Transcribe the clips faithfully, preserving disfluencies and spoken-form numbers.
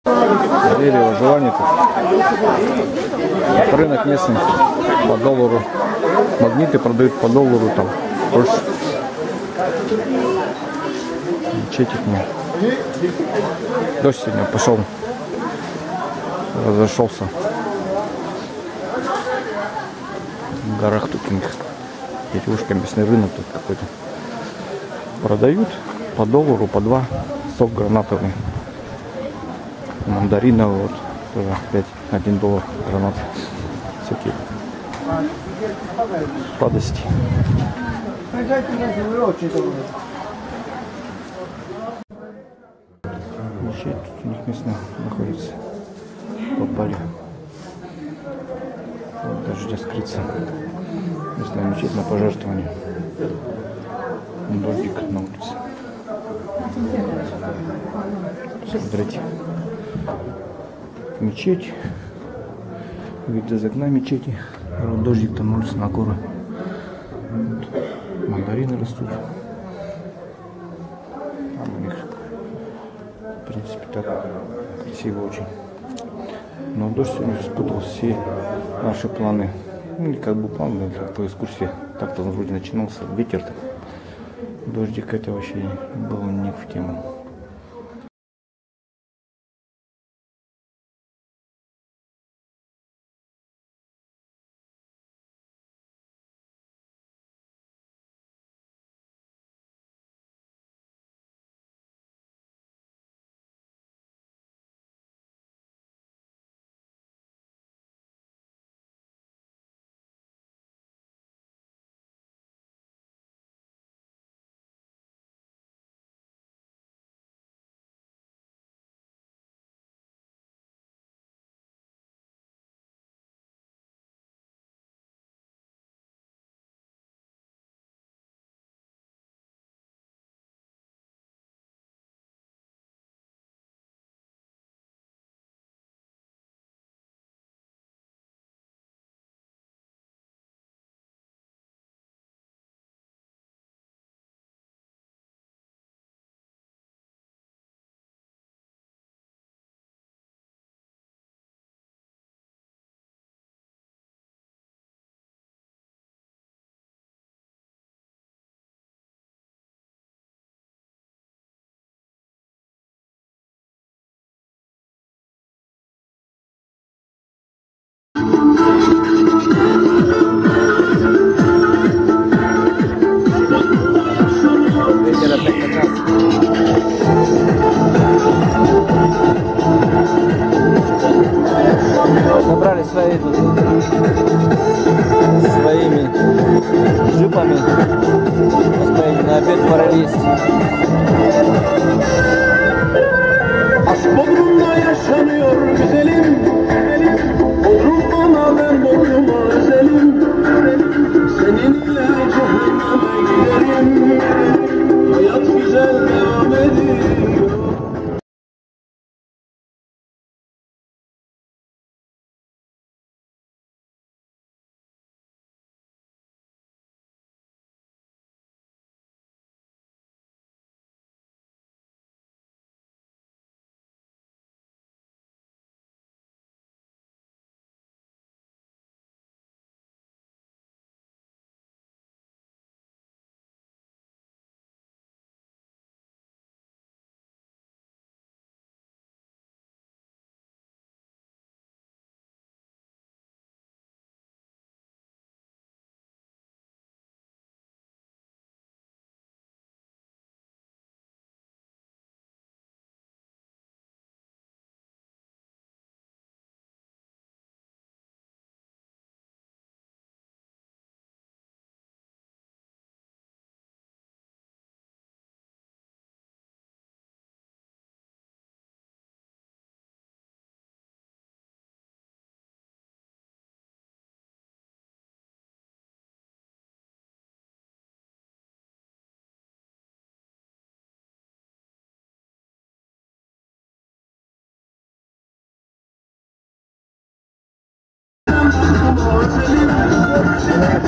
Дерево желание тут. Рынок местный по доллару. Магниты продают по доллару там. Больше. Мечетик мне. Дождь сегодня пошел. Разошелся. В горах тут у них деревушка, местный рынок тут какой-то. Продают по доллару, по два. Сок гранатовый. Мандариновый вот. Тоже опять один доллар гранат. Всякие сладости. Мечеть тут у них местная находится. Попали. Вот даже где скрыться. Местная мечеть на пожертвование. Дождик на улице. Смотрите. Мечеть. Вид из окна мечети. Вот дождик там на улице, на горы. Вот. Мандарины растут. Там у них, в принципе, так красиво очень. Но дождь сегодня спутал все наши планы. Ну, не как бы планы, но по экскурсии. Так-то он вроде начинался. Ветер-то. Дождик это вообще был не в тему. Собрали свои тут своими джипами. Постоянно на обед пора лезть. Aşk Bodrum'da yaşanıyor güzelim. Bodrum bana ben Bodrum'a özelim. Seninle cehenneme giderim. Hayat güzel devam ediyor.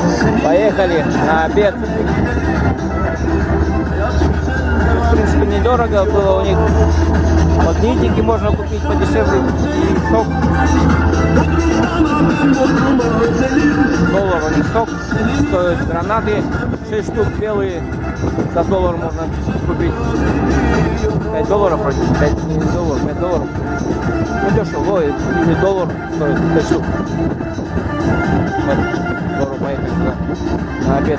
Поехали на обед. В принципе, недолго. дорого было у них. Магнитики можно купить подешевле. И сок. Доллар у них сок. Стоят гранаты. шесть штук белые. За доллар можно купить. пять долларов вроде. пять долларов. пять долларов. Ну дешево. Или доллар стоит пять штук. Вот. Скоро поехали туда. На обед.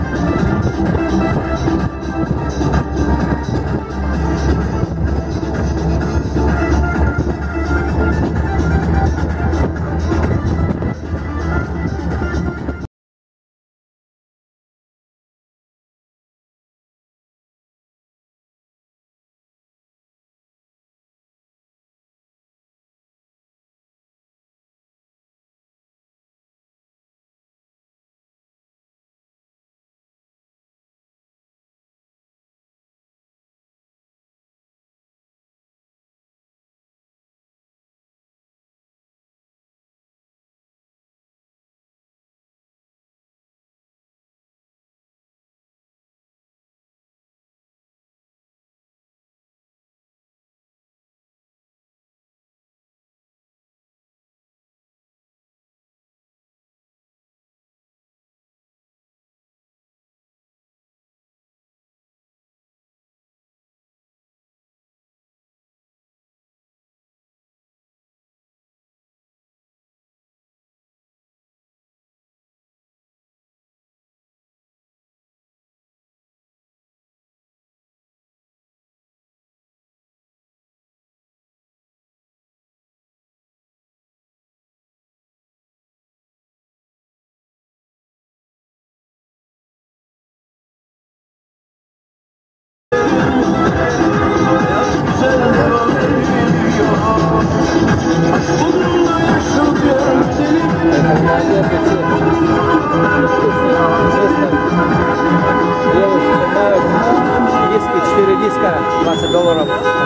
четыре диска, двадцать долларов.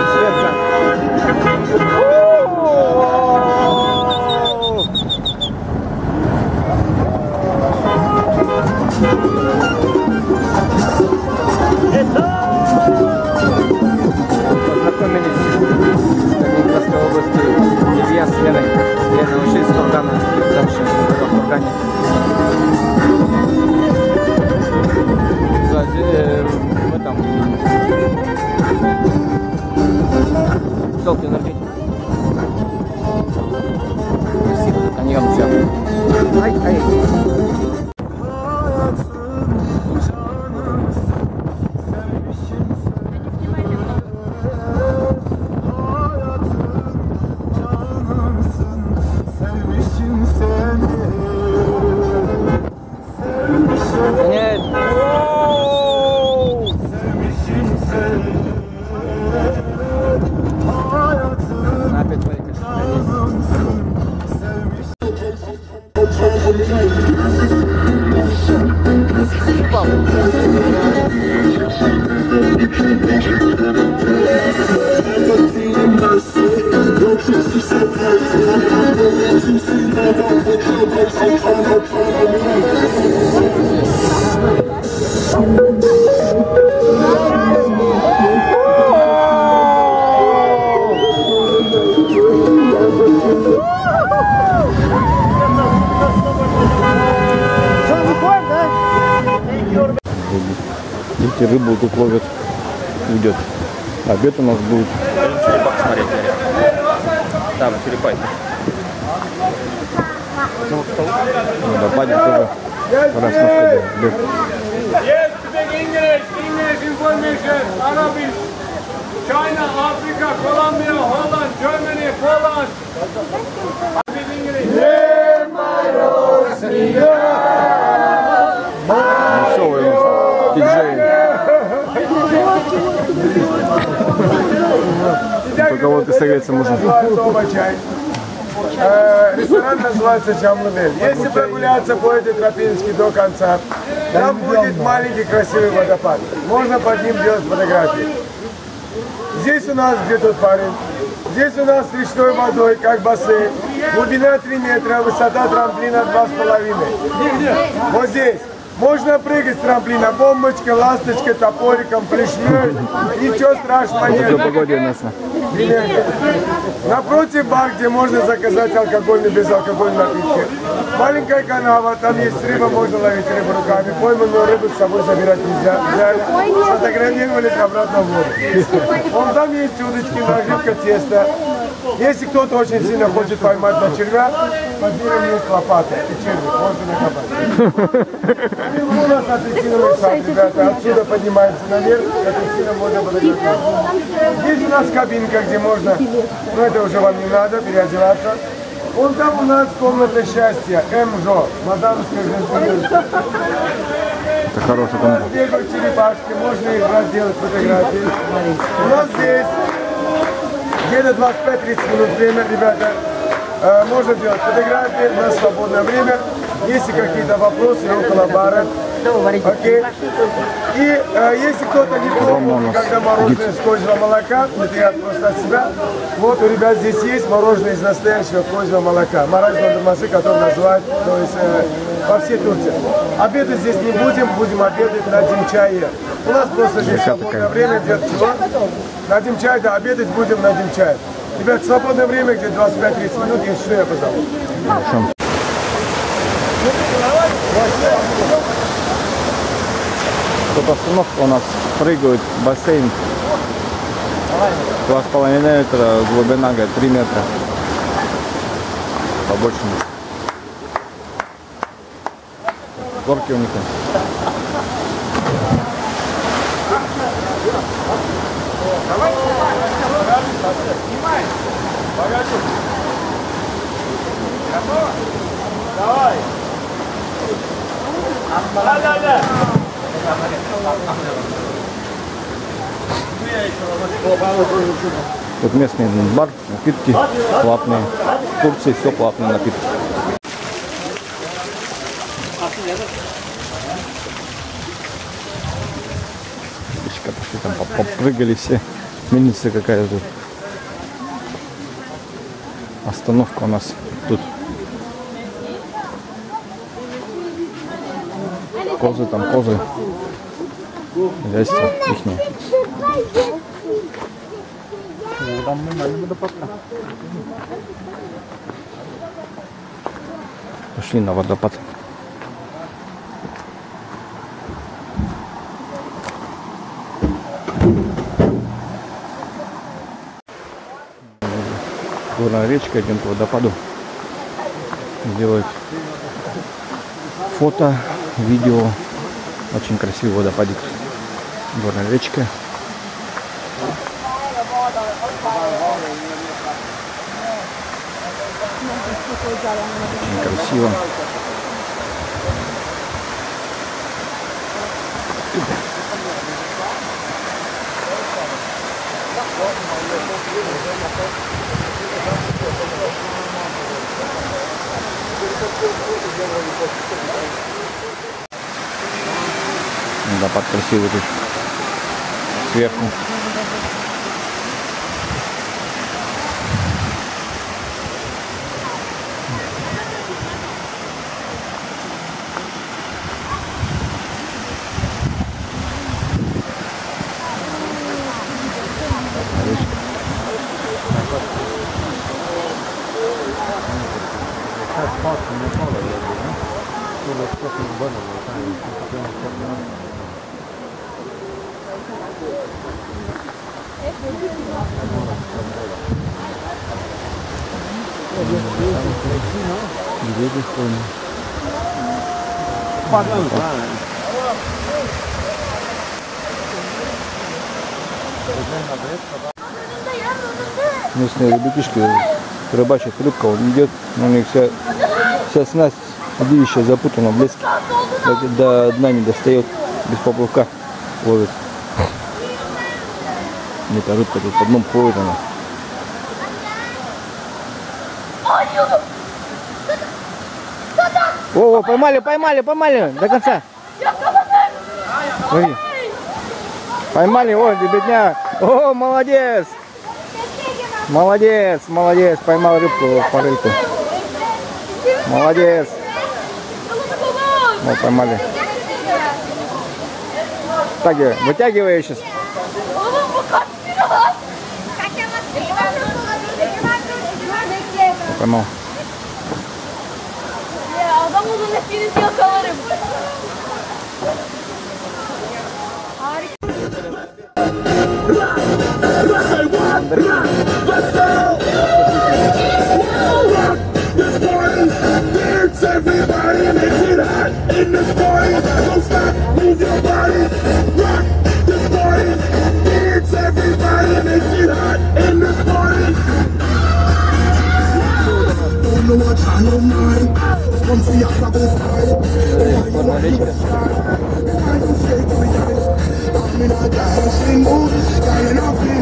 Познакомились в Калининградской области Илья с Леной. Лена училась в Кургане, дальше в Кургане. В этом селке энергетики. Красивый каньон, все. Ай, ай. Нет. Видите, рыбу тут ловят, идет. Обед у нас будет. Черепах смотреть, там черепахи. Ну да, падик тоже раз на входе. Yes, speak English, English information, Arabic, China, Africa, Colombia, Holland, Germany, Poland. Speak English. Веселый диджей. Только вот и согреться можно. Ресторан называется Джамлунель. Если прогуляться по этой тропинке до конца, там будет маленький красивый водопад. Можно под ним делать фотографии. Здесь у нас, где тот парень, здесь у нас с речной водой, как бассейн. Глубина три метра, высота трамплина два с половиной. Вот здесь. Можно прыгать с трамплина, бомбочкой, ласточкой, топориком, плешмей. Ничего страшного нет. Погоди у нас. Напротив бар, где можно заказать алкогольный, безалкогольный напитки. Маленькая канава, там есть рыба, можно ловить рыбу руками. Пойманную рыбу с собой забирать нельзя. Взяли, сфотографировались обратно в воду. Вон там есть удочки, наживка, тесто. Если кто-то очень сильно хочет поймать на червя, под деревом есть лопата и червь, можно накопать. У нас апельсиновый сад, ребята, отсюда поднимается наверх, апельсином можно подогнать. Здесь у нас кабинка, где можно, но это уже вам не надо, переодеваться. Вон там у нас комната счастья, МЖО, мадамская женщина. Это хороший комната. Бегают черепашки, можно их брать, делать фотографии. У нас здесь где-то двадцать пять тридцать минут время, ребята. Э, можно делать фотографии на свободное время. Если какие-то вопросы около бара. Окей. И э, если кто-то не пробовал, когда мороженое с козьего молока, это я просто от себя. Вот у ребят здесь есть мороженое из настоящего козьего молока. Мороженое дурмасы, которое называют, то есть э, во всей Турции. Обедать здесь не будем, будем обедать на Димчае. У нас просто здесь свободное время, где-то чего? На Димчае, да, обедать будем на Димчае. Ребят, свободное время, где двадцать пять тридцать минут, если что, я позову. Хорошо. Тут остановка у нас, прыгают бассейн. Два с половиной метра, глубина, говорит, три метра. Побольше. Горки у них. Давай. Да, да, да. Тут местный бар, напитки платные. В Турции все платные напитки. Видишь, пошли там попрыгали все. Мельница какая тут. Остановка у нас тут. Козы там, козы. Хозяйство ихнее. Пошли на водопад. Горная речка, идем к водопаду. Сделать фото, видео. Очень красивый водопадик. Горная речка. Очень красиво. Водопад красивый тут сверху. Медведи ходят. Местные ребятишки рыбачат, рыбка он идет, у них вся, вся снасть удилища запутана в леске, до, до дна не достает, без поплавка ловит. Эта рыбка тут под дном ходит она. О, о, поймали, поймали, поймали до конца. Смотри. Поймали, о, бедня. О, молодец. Молодец, молодец, поймал рыбку по рыбку. Молодец. Вот, поймали. Вытягивай, вытягивай сейчас. Поймал. Adam onun hepinizi yakalarım. Everybody make it hot in this party. Don't stop, move your body. Rock this party. Dance, everybody make it hot in this party. Don't know what I know mine. Come see us up this time. I don't shake my eyes. I'm in a dancing mood. Skying up in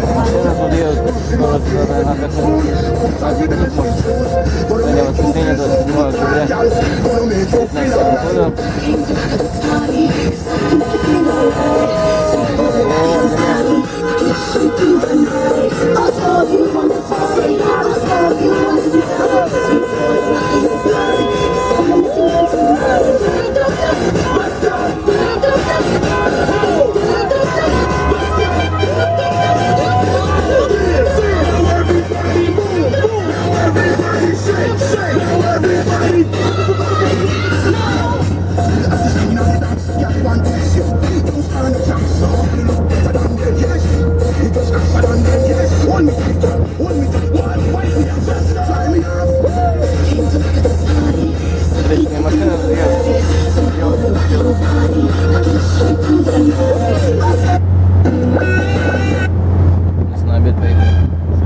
На обед поехали.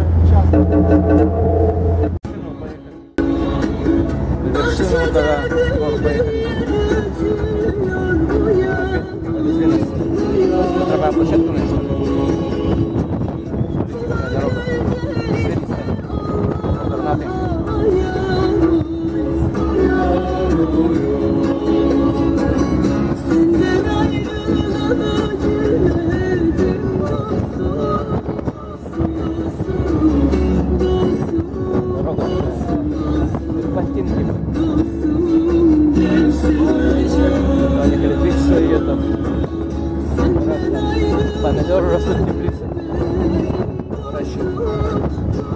Вершину удара. Скоро поехали. Подвезли нас. Смотровая площадка начала. Дорога. Сверистая. Торнадо. Помидоры растут в теплице. Выращивают.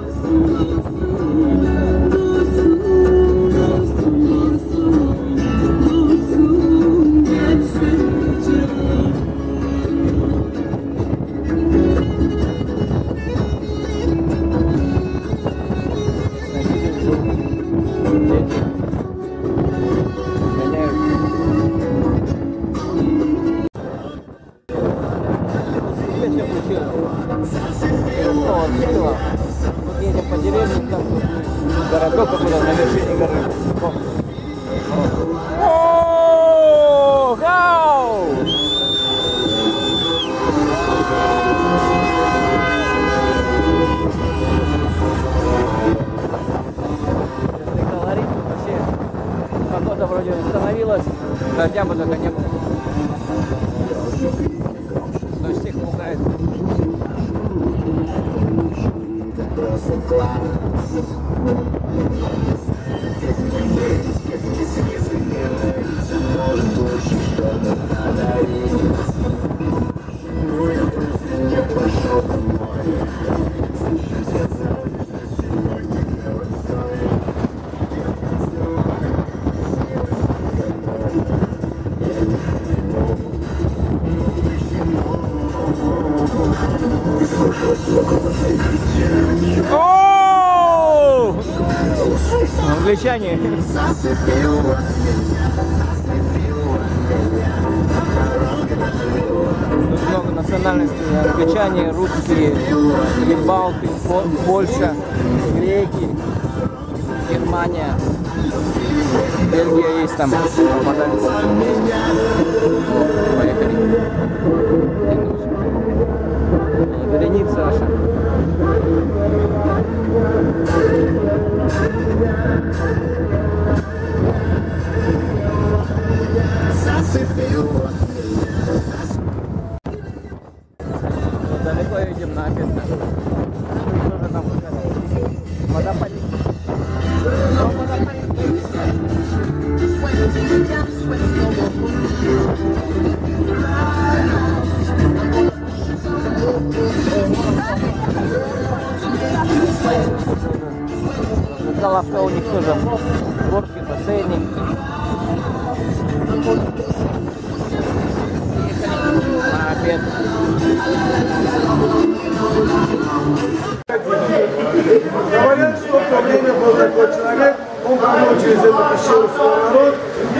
Вот едем по деревне, там городок какой-то на вершине горы. О, хау! Вообще погода вроде установилась, дождя бы только не было. Но всех пугает. О! Англичане. Тут много национальностей. Англичане, русские, прибалты, Польша, греки, Германия, Бельгия есть там. Поехали. Вереница наша. Вот далеко едем на обед. Тоже там водопадик. Лавка у них тоже. Пробки, бассейны. Обед. Говорят, что в то время был такой человек, он прошел через эту пещеру свой народ,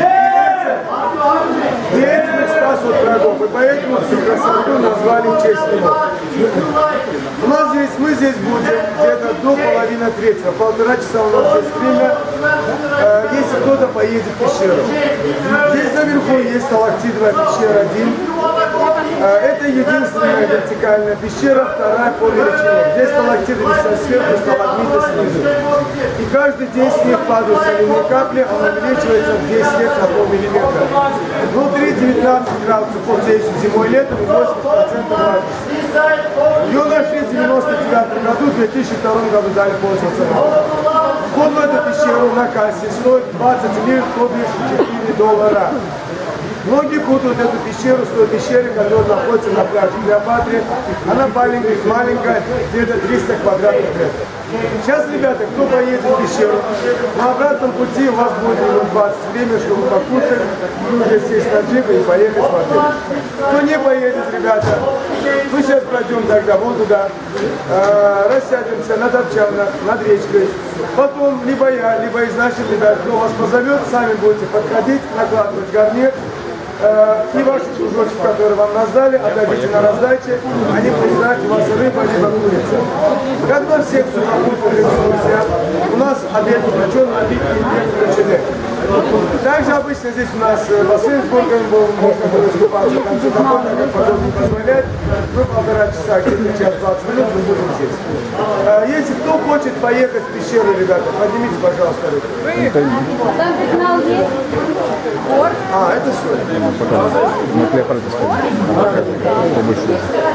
и этим их спас от врагов, и поэтому всю красоту назвали в честь него. У нас здесь, мы здесь будем где-то до половины третьего, полтора часа у нас здесь время, э, если кто-то поедет в пещеру. Здесь наверху есть сталактитовая пещера один. Это единственная вертикальная пещера, вторая по величине. Здесь сталактиты висят сверху, сталагмиты снизу. И каждый день снег падает соленые капли, он увеличивается в десять лет на полмиллиметра. Внутри девятнадцать градусов по Цельсию зимой и летом и восемьдесят процентов влажности. Ее нашли в девяносто девятом году, в две тысячи втором году дали пользоваться. Вход в эту пещеру на кассе стоит двадцать лир, то бишь четыре доллара. Многие путают эту пещеру с той пещерой, которая находится на пляже Клеопатре. Она маленькая, маленькая, где-то триста квадратных метров. Сейчас, ребята, кто поедет в пещеру, на обратном пути у вас будет минут двадцать время, чтобы покушать, уже сесть на джип и поехать смотреть. Кто не поедет, ребята, мы сейчас пройдем тогда вон туда, э, рассядемся над Арчаном, над речкой. Потом либо я, либо из наших ребят, кто вас позовет, сами будете подходить, накладывать гарнир. И ваши кружочки, которые вам раздали, отдадите на раздаче, они будут знать, у вас рыба, либо курица. Как на всех сухопутных экскурсиях, у нас обед включен, напитки и обед включены. Также обычно здесь у нас бассейн с горками был, можно было искупаться в конце дохода, как погода не позволяет. Мы полтора часа, где-то час двадцать минут мы будем здесь. Если кто хочет поехать в пещеру, ребята, поднимите, пожалуйста, руку. Там сигнал есть. Гор. А, это все. На Клеопатре стоит. Побольше.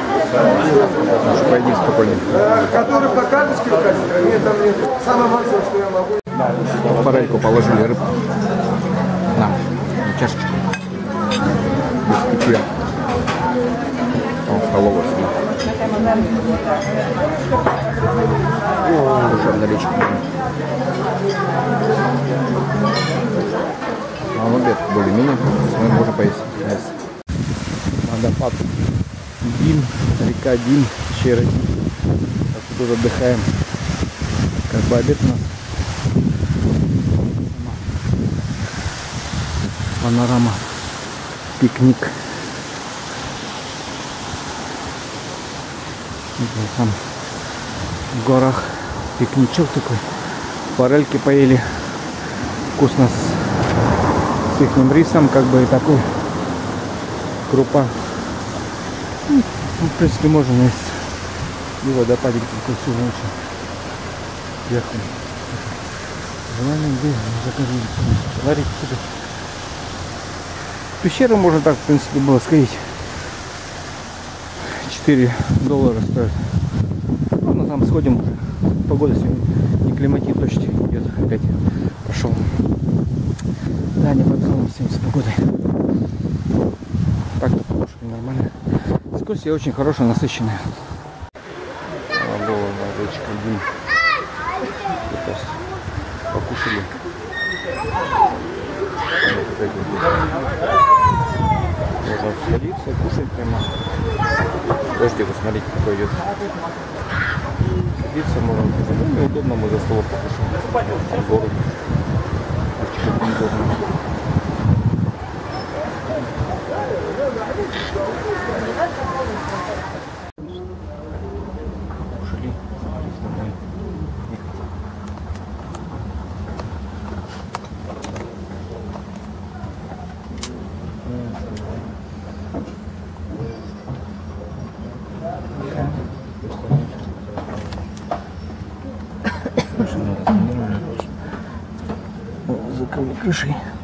Пойди спокойнее. Который по карточке выкатит, нет, там нет. Самое максимум, что я могу. В форельку положили рыбу. На, чашечку. Без питья. О, столовая сюда. Уже на речке. А в обед более-менее мы можем поесть. Водопад Дим, река Дим, пещера Дим. Тут отдыхаем. Как бы обед у нас. Панорама, пикник. Там в горах пикничок такой. Форельки поели. Вкусно с, с ихним рисом, как бы и такой крупа. Ну, в принципе, можно есть. И водопадик такой все очень. Вверху. Желание где закажем. Ларик сюда. Пещеру можно так, в принципе, было сходить. четыре доллара стоит. Ну, но там сходим уже. Погода сегодня не климатит, дождь идет. Опять пошел. Да, не подходим с погодой. Так-то хорошо, нормально. Экскурсия очень хорошая, насыщенная. Оболовная речка Дим. Сейчас покушали. Можно садиться, кушать прямо. Дождик, смотрите, какой идет. Садиться можно, ну, неудобно, мы за столом покушаем. Обзоры. Очень удобно. Ушли, собрались домой. Закрыли крышей.